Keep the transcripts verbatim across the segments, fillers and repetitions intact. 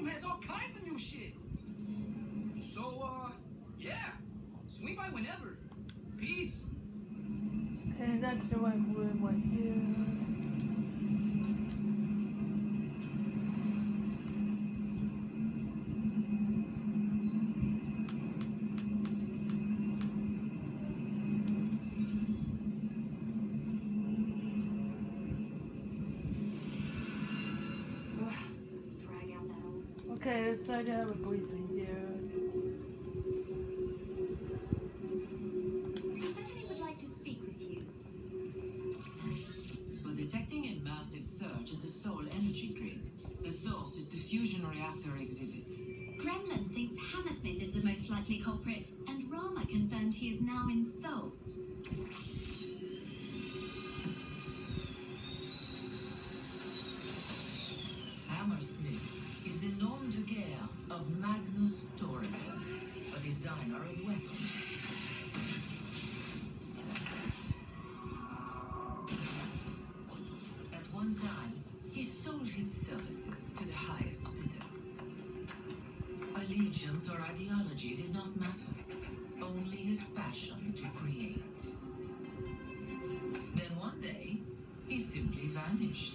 has all kinds of new shit. So, uh, yeah. Swing by whenever. Peace. Okay, that's the right room right here. Okay, looks like I have a briefing here. Persephone would like to speak with you. We're detecting a massive surge in the soul energy grid. The source is the fusion reactor exhibit. Gremlin thinks Hammersmith is the most likely culprit, and Rama confirmed he is now in Seoul. Hammersmith is the nom de guerre of Magnus Thoresen, a designer of weapons. At one time, he sold his services to the highest bidder. Allegiance or ideology did not matter, only his passion to create. Then one day, he simply vanished.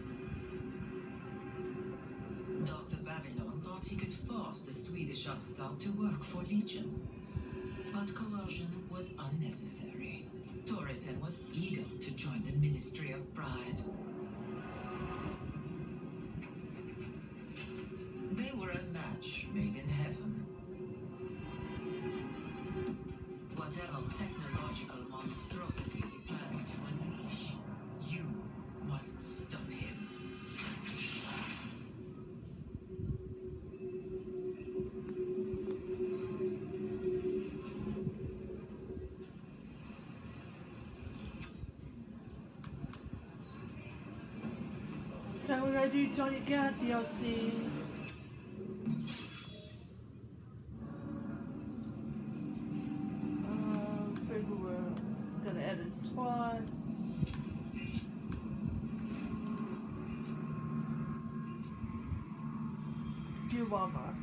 Doctor Babylon thought he could force the Swedish upstart to work for Legion. But coercion was unnecessary. Thoresen was eager to join the Ministry of Pride. They were a match made in heaven. Whatever technological monstrosity he plans to unleash, you must stop him. So we're gonna do Johnny Gat D L C. Um, figure we're gonna edit squad. Do Walmart.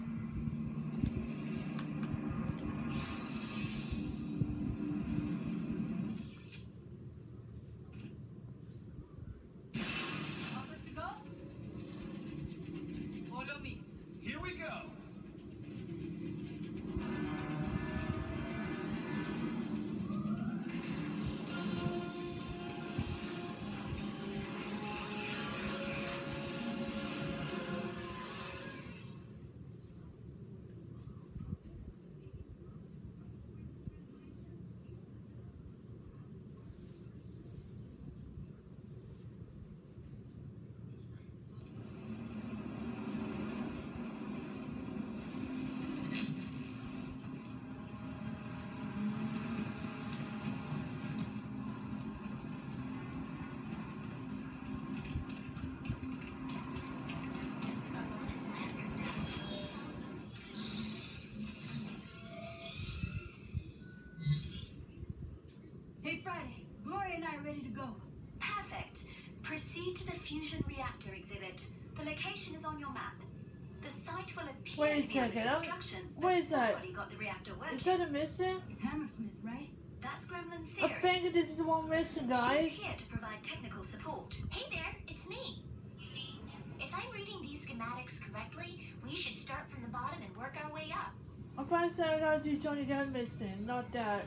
Hey, Friday. Gloria and I are ready to go. Perfect. Proceed to the fusion reactor exhibit. The location is on your map. The site will appear Wait a to be under second, I'm- construction, what but is that? somebody got the reactor working. Is that a mission? Hammersmith, right? That's Gremlin's I theory. think this is one mission, guys. She's here to provide technical support. Hey there, it's me. If I'm reading these schematics correctly, we should start from the bottom and work our way up. I'm trying to say I gotta do Johnny Gat mission, not that.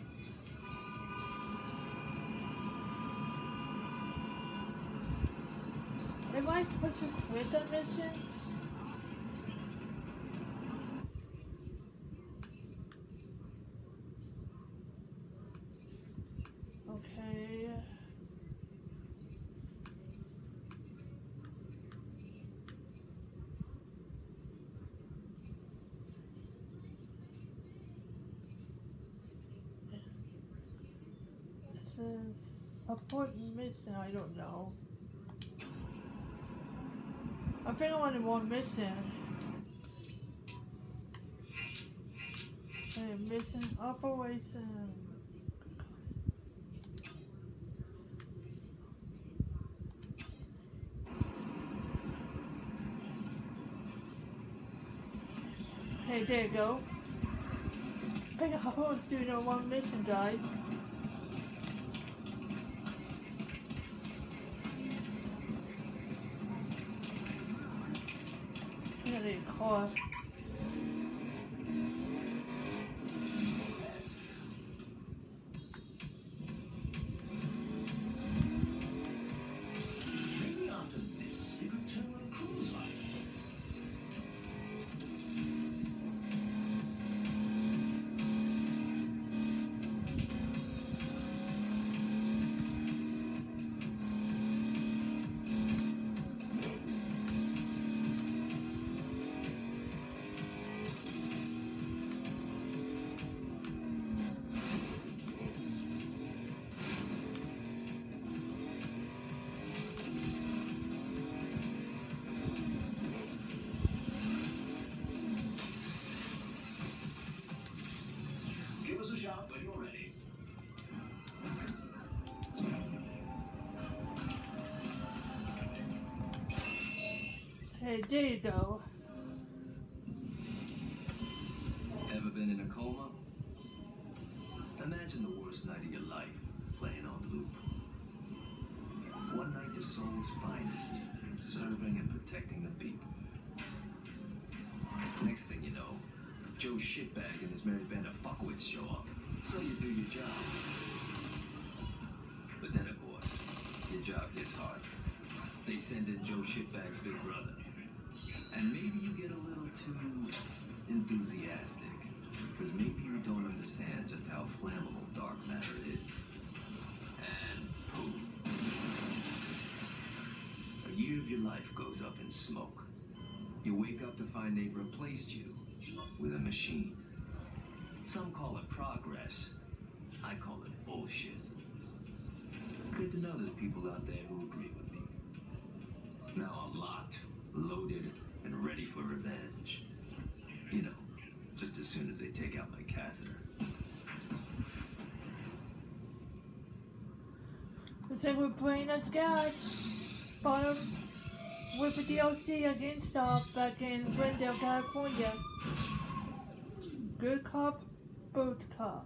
Am I supposed to quit that mission? Okay. This is important mission, I don't know. I think I'm on one mission. Okay, mission operation. Hey, there you go. I think I was doing a one mission, guys. I need a car. Maybe after this, we could turn on a cruise line. Give us a shout when you're ready. Hey, there you go. Ever been in a coma? Imagine the worst night of your life, playing on loop. One night your soul's finest, serving and protecting the people. Next thing you know, Joe Shitbag and his merry band of fuckwits show up, so you do your job. But then, of course, your job gets hard. They send in Joe Shitbag's big brother. And maybe you get a little too enthusiastic, because maybe you don't understand just how flammable dark matter is. And poof. A year of your life goes up in smoke. You wake up to find they've replaced you with a machine. Some call it progress. I call it bullshit. Good to know there's people out there who agree with me. Now I'm locked, loaded, and ready for revenge. You know, just as soon as they take out my catheter. Looks like we're playing as God. Bottom with the D L C against GameStop back in Glendale, California. Good cop, boat cop.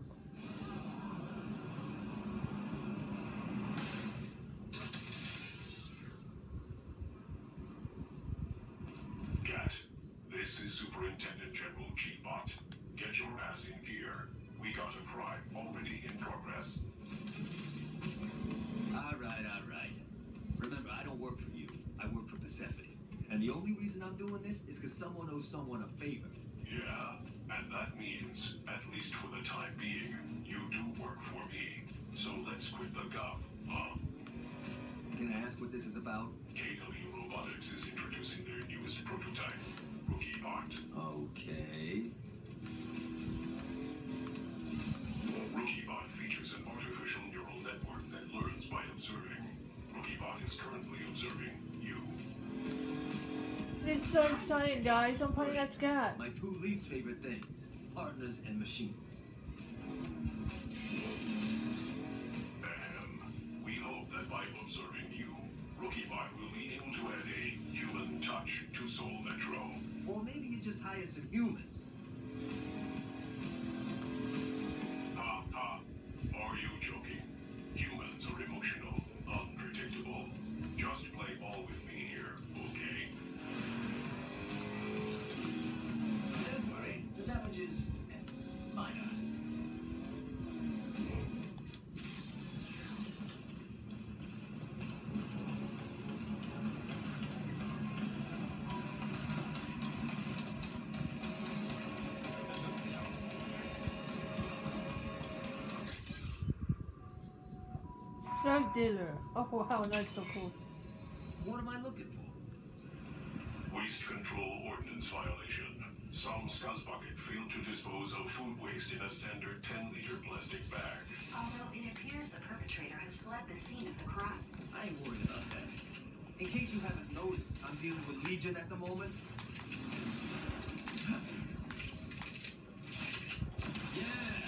Gat, this is Superintendent General G-Bot. Get your ass in gear. We got a crime already in progress. All right, all right. Remember, I don't work for you. I work for Persephone. And the only reason I'm doing this is because someone owes someone a favor. Yeah, and that means, at least for the time being, you do work for me. So let's quit the guff, huh? Can I ask what this is about? K W Robotics is introducing their newest prototype, Rookie Bot. Okay. Rookie Bot features an artificial neural network that learns by observing. Rookie Bot is currently observing you. This is so exciting, guys. I'm playing as God. My two least favorite things, partners and machines. Ahem. We hope that by observing you, Rookie Bot will be able to add a human touch to Soul Metro. Or maybe you just hire some humans. Ha ha. Are you joking? Humans are emotional, unpredictable. Just play ball with me here, okay? Don't worry, the damage is minor. Drug dealer. Oh wow, that's so cool. What am I looking for? Waste control ordinance violation. Some scuzzbucket failed to dispose of food waste in a standard ten liter plastic bag. Although it appears the perpetrator has fled the scene of the crime. I ain't worried about that. In case you haven't noticed, I'm dealing with Legion at the moment. Yeah!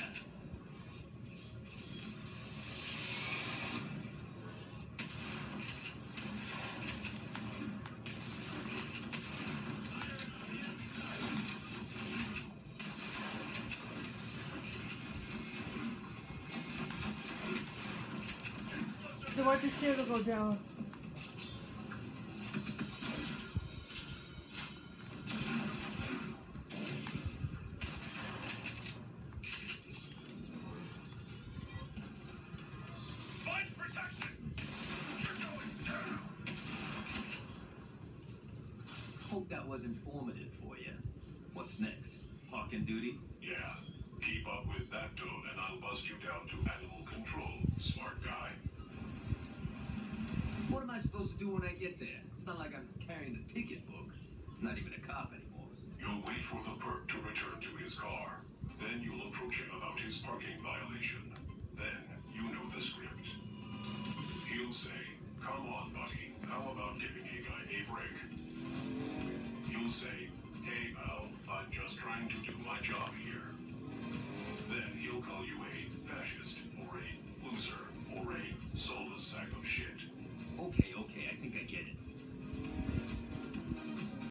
want the stairs to go down. Find protection! You're going down! Hope that was informative for you. What's next? Parking duty? Yeah. Keep up with that tone and I'll bust you down to animal control, smart guy. What am I supposed to do when I get there? It's not like I'm carrying a ticket book. Not even a cop anymore. You'll wait for the perp to return to his car. Then you'll approach him about his parking violation. Then you know the script. He'll say, "Come on, buddy. How about giving a guy a break?" You'll say,